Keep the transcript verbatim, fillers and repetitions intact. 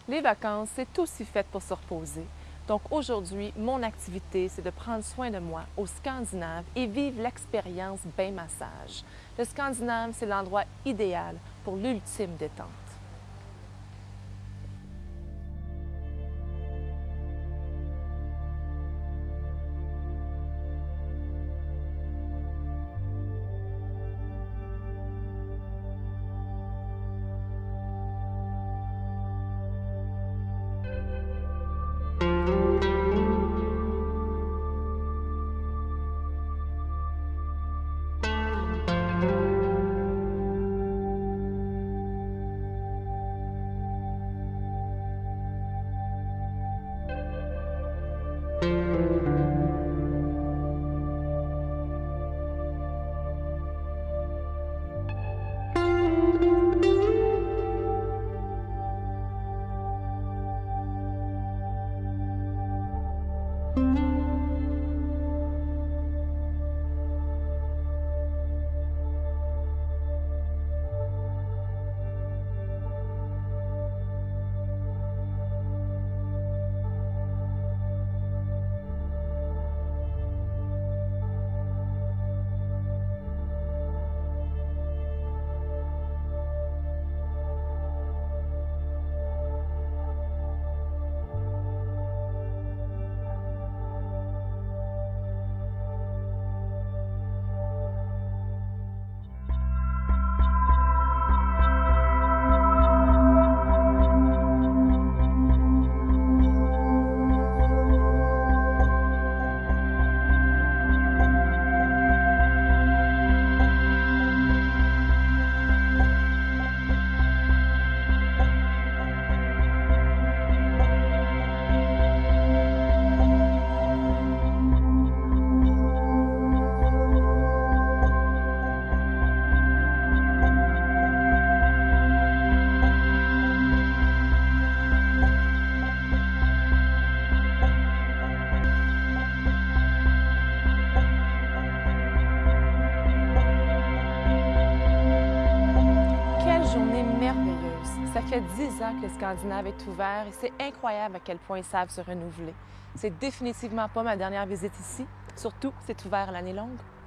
Les vacances, c'est aussi fait pour se reposer. Donc aujourd'hui, mon activité, c'est de prendre soin de moi au Scandinave et vivre l'expérience bain massage. Le Scandinave, c'est l'endroit idéal pour l'ultime détente. Journée merveilleuse. Ça fait dix ans que le Scandinave est ouvert et c'est incroyable à quel point ils savent se renouveler. C'est définitivement pas ma dernière visite ici. Surtout, c'est ouvert l'année longue.